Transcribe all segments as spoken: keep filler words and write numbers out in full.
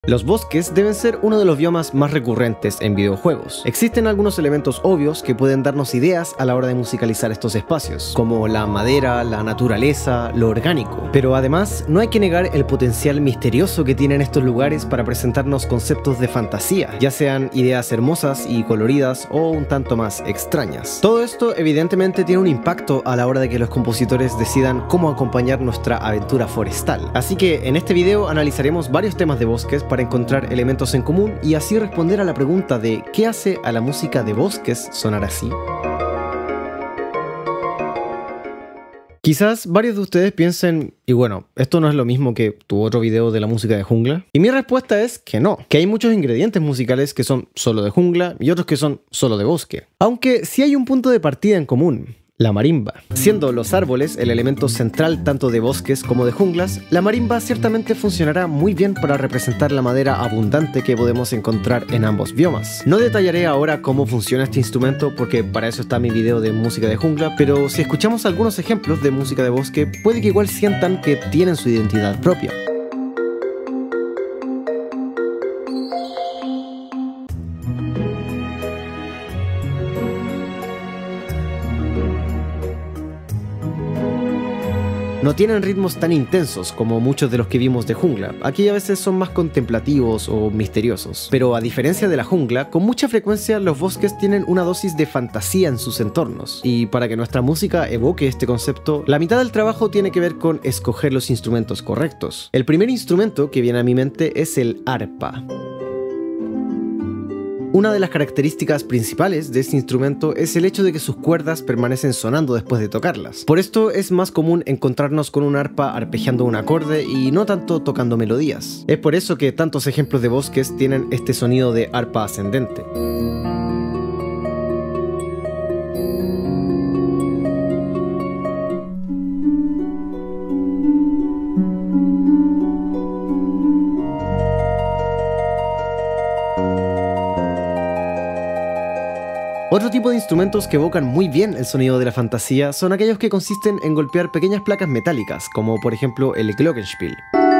Los bosques deben ser uno de los biomas más recurrentes en videojuegos. Existen algunos elementos obvios que pueden darnos ideas a la hora de musicalizar estos espacios, como la madera, la naturaleza, lo orgánico. Pero además, no hay que negar el potencial misterioso que tienen estos lugares para presentarnos conceptos de fantasía, ya sean ideas hermosas y coloridas o un tanto más extrañas. Todo esto evidentemente tiene un impacto a la hora de que los compositores decidan cómo acompañar nuestra aventura forestal. Así que en este video analizaremos varios temas de bosques para encontrar elementos en común y así responder a la pregunta de ¿qué hace a la música de bosques sonar así? Quizás varios de ustedes piensen, y bueno, ¿esto no es lo mismo que tu otro video de la música de jungla? Y mi respuesta es que no, que hay muchos ingredientes musicales que son solo de jungla y otros que son solo de bosque. Aunque sí hay un punto de partida en común: la marimba. Siendo los árboles el elemento central tanto de bosques como de junglas, la marimba ciertamente funcionará muy bien para representar la madera abundante que podemos encontrar en ambos biomas. No detallaré ahora cómo funciona este instrumento porque para eso está mi video de música de jungla, pero si escuchamos algunos ejemplos de música de bosque, puede que igual sientan que tienen su identidad propia. No tienen ritmos tan intensos como muchos de los que vimos de jungla, aquí a veces son más contemplativos o misteriosos. Pero a diferencia de la jungla, con mucha frecuencia los bosques tienen una dosis de fantasía en sus entornos. Y para que nuestra música evoque este concepto, la mitad del trabajo tiene que ver con escoger los instrumentos correctos. El primer instrumento que viene a mi mente es el arpa. Una de las características principales de este instrumento es el hecho de que sus cuerdas permanecen sonando después de tocarlas. Por esto es más común encontrarnos con un arpa arpegiando un acorde y no tanto tocando melodías. Es por eso que tantos ejemplos de bosques tienen este sonido de arpa ascendente. Otro tipo de instrumentos que evocan muy bien el sonido de la fantasía son aquellos que consisten en golpear pequeñas placas metálicas, como por ejemplo el glockenspiel.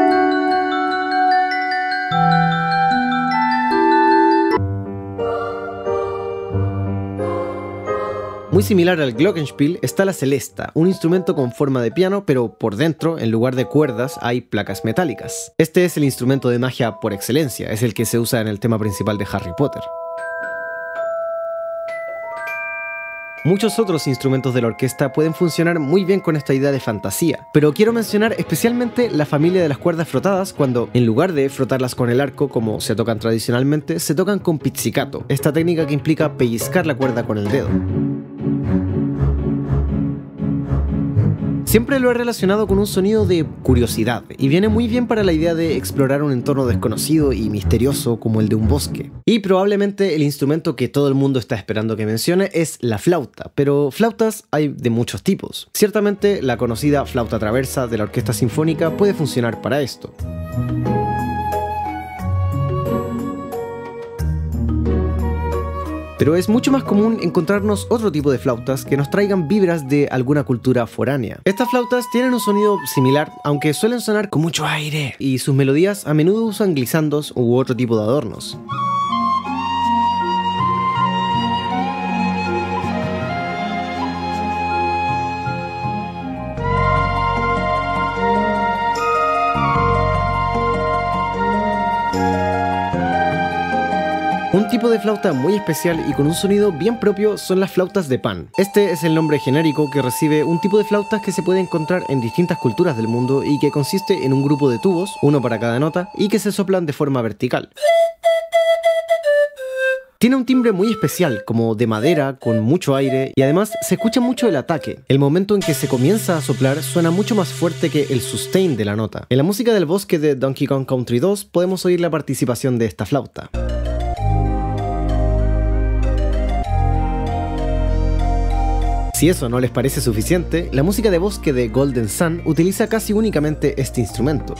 Muy similar al glockenspiel está la celesta, un instrumento con forma de piano, pero por dentro, en lugar de cuerdas, hay placas metálicas. Este es el instrumento de magia por excelencia, es el que se usa en el tema principal de Harry Potter. Muchos otros instrumentos de la orquesta pueden funcionar muy bien con esta idea de fantasía, pero quiero mencionar especialmente la familia de las cuerdas frotadas cuando, en lugar de frotarlas con el arco como se tocan tradicionalmente, se tocan con pizzicato, esta técnica que implica pellizcar la cuerda con el dedo. Siempre lo he relacionado con un sonido de curiosidad, y viene muy bien para la idea de explorar un entorno desconocido y misterioso como el de un bosque. Y probablemente el instrumento que todo el mundo está esperando que mencione es la flauta, pero flautas hay de muchos tipos. Ciertamente la conocida flauta traversa de la orquesta sinfónica puede funcionar para esto. Pero es mucho más común encontrarnos otro tipo de flautas que nos traigan vibras de alguna cultura foránea. Estas flautas tienen un sonido similar, aunque suelen sonar con mucho aire, y sus melodías a menudo usan glisandos u otro tipo de adornos. Un tipo de flauta muy especial y con un sonido bien propio son las flautas de pan. Este es el nombre genérico que recibe un tipo de flautas que se puede encontrar en distintas culturas del mundo y que consiste en un grupo de tubos, uno para cada nota, y que se soplan de forma vertical. Tiene un timbre muy especial, como de madera, con mucho aire, y además se escucha mucho el ataque. El momento en que se comienza a soplar suena mucho más fuerte que el sustain de la nota. En la música del bosque de Donkey Kong Country dos podemos oír la participación de esta flauta. Si eso no les parece suficiente, la música de bosque de Golden Sun utiliza casi únicamente este instrumento.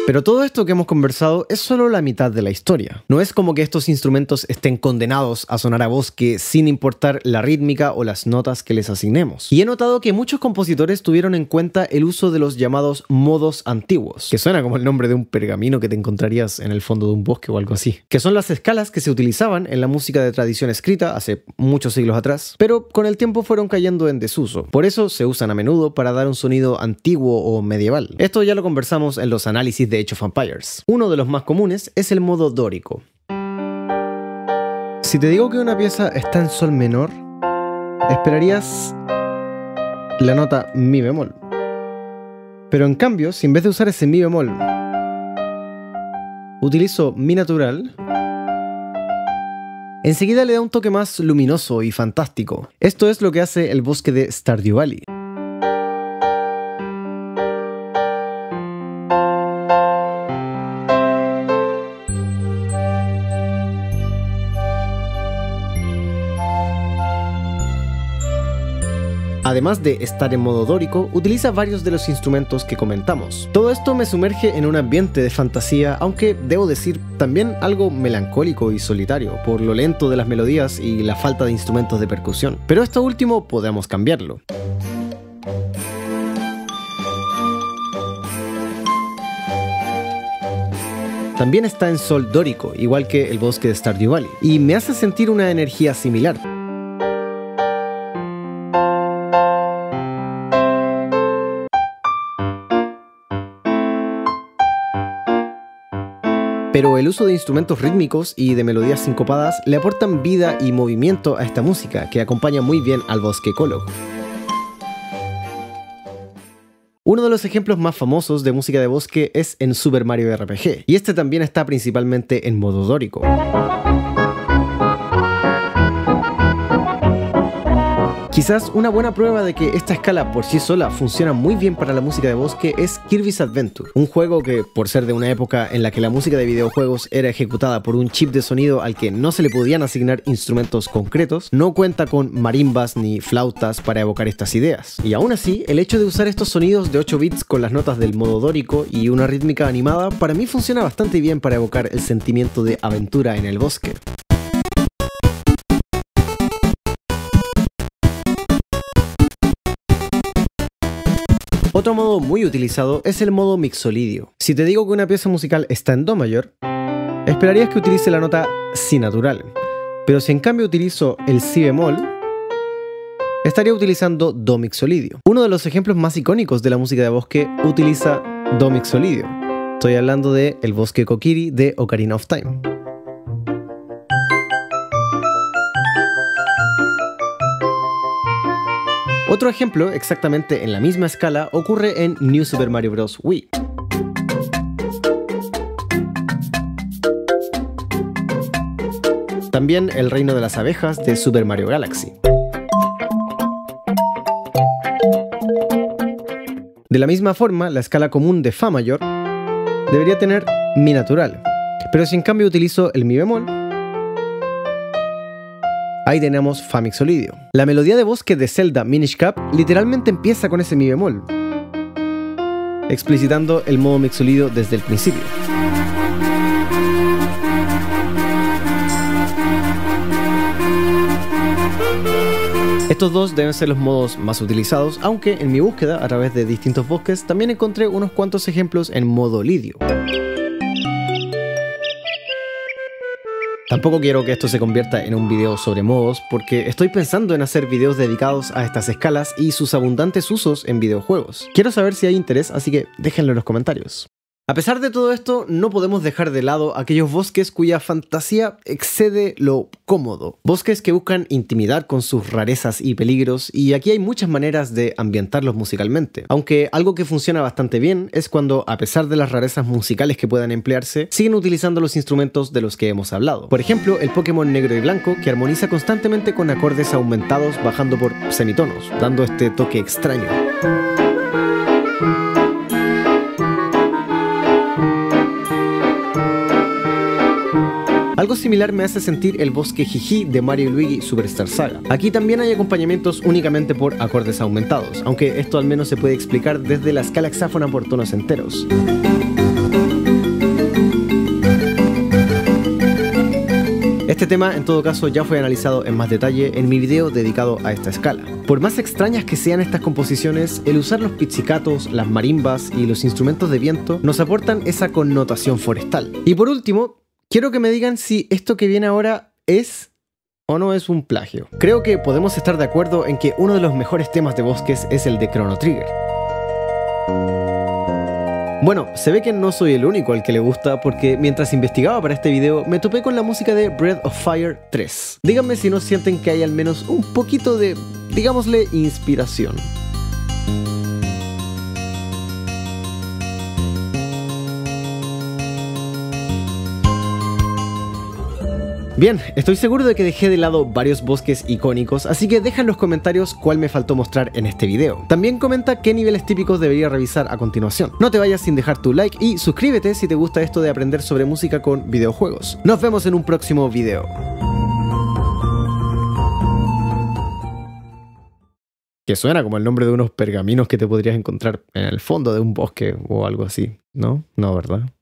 Pero todo esto que hemos conversado es solo la mitad de la historia. No es como que estos instrumentos estén condenados a sonar a bosque sin importar la rítmica o las notas que les asignemos. Y he notado que muchos compositores tuvieron en cuenta el uso de los llamados modos antiguos, que suena como el nombre de un pergamino que te encontrarías en el fondo de un bosque o algo así, que son las escalas que se utilizaban en la música de tradición escrita hace muchos siglos atrás, pero con el tiempo fueron cayendo en desuso. Por eso se usan a menudo para dar un sonido antiguo o medieval. Esto ya lo conversamos en los análisis de Age of Empires. Uno de los más comunes es el modo dórico. Si te digo que una pieza está en sol menor, esperarías la nota mi bemol. Pero en cambio, si en vez de usar ese mi bemol utilizo mi natural, enseguida le da un toque más luminoso y fantástico. Esto es lo que hace el bosque de Stardew Valley. Además de estar en modo dórico, utiliza varios de los instrumentos que comentamos. Todo esto me sumerge en un ambiente de fantasía, aunque debo decir también algo melancólico y solitario, por lo lento de las melodías y la falta de instrumentos de percusión. Pero esto último podemos cambiarlo. También está en sol dórico, igual que el bosque de Stardew Valley, y me hace sentir una energía similar. Pero el uso de instrumentos rítmicos y de melodías sincopadas le aportan vida y movimiento a esta música, que acompaña muy bien al bosque ecólogo. Uno de los ejemplos más famosos de música de bosque es en Super Mario R P G, y este también está principalmente en modo dórico. Quizás una buena prueba de que esta escala por sí sola funciona muy bien para la música de bosque es Kirby's Adventure, un juego que, por ser de una época en la que la música de videojuegos era ejecutada por un chip de sonido al que no se le podían asignar instrumentos concretos, no cuenta con marimbas ni flautas para evocar estas ideas. Y aún así, el hecho de usar estos sonidos de ocho bits con las notas del modo dórico y una rítmica animada para mí funciona bastante bien para evocar el sentimiento de aventura en el bosque. Otro modo muy utilizado es el modo mixolidio. Si te digo que una pieza musical está en do mayor, esperarías que utilice la nota si natural. Pero si en cambio utilizo el si bemol, estaría utilizando do mixolidio. Uno de los ejemplos más icónicos de la música de bosque utiliza do mixolidio. Estoy hablando de El bosque Kokiri de Ocarina of Time. Otro ejemplo, exactamente en la misma escala, ocurre en New Super Mario Bros. Wii. También El reino de las abejas de Super Mario Galaxy. De la misma forma, la escala común de Fa mayor debería tener Mi natural, pero si en cambio utilizo el Mi bemol, ahí tenemos Fa mixolidio. La melodía de bosque de Zelda Minish Cap literalmente empieza con ese mi bemol, explicitando el modo mixolidio desde el principio. Estos dos deben ser los modos más utilizados, aunque en mi búsqueda a través de distintos bosques también encontré unos cuantos ejemplos en modo lidio. Tampoco quiero que esto se convierta en un video sobre modos, porque estoy pensando en hacer videos dedicados a estas escalas y sus abundantes usos en videojuegos. Quiero saber si hay interés, así que déjenlo en los comentarios. A pesar de todo esto, no podemos dejar de lado aquellos bosques cuya fantasía excede lo cómodo. Bosques que buscan intimidar con sus rarezas y peligros, y aquí hay muchas maneras de ambientarlos musicalmente. Aunque algo que funciona bastante bien es cuando, a pesar de las rarezas musicales que puedan emplearse, siguen utilizando los instrumentos de los que hemos hablado. Por ejemplo, el Pokémon negro y blanco, que armoniza constantemente con acordes aumentados bajando por semitonos, dando este toque extraño. Algo similar me hace sentir el bosque Jiji de Mario y Luigi Superstar Saga. Aquí también hay acompañamientos únicamente por acordes aumentados, aunque esto al menos se puede explicar desde la escala hexáfona por tonos enteros. Este tema en todo caso ya fue analizado en más detalle en mi video dedicado a esta escala. Por más extrañas que sean estas composiciones, el usar los pizzicatos, las marimbas y los instrumentos de viento nos aportan esa connotación forestal. Y por último, quiero que me digan si esto que viene ahora es o no es un plagio. Creo que podemos estar de acuerdo en que uno de los mejores temas de bosques es el de Chrono Trigger. Bueno, se ve que no soy el único al que le gusta, porque mientras investigaba para este video me topé con la música de Breath of Fire tres. Díganme si no sienten que hay al menos un poquito de, digámosle, inspiración. Bien, estoy seguro de que dejé de lado varios bosques icónicos, así que deja en los comentarios cuál me faltó mostrar en este video. También comenta qué niveles típicos debería revisar a continuación. No te vayas sin dejar tu like y suscríbete si te gusta esto de aprender sobre música con videojuegos. Nos vemos en un próximo video. Que suena como el nombre de unos pergaminos que te podrías encontrar en el fondo de un bosque o algo así, ¿no? No, ¿verdad?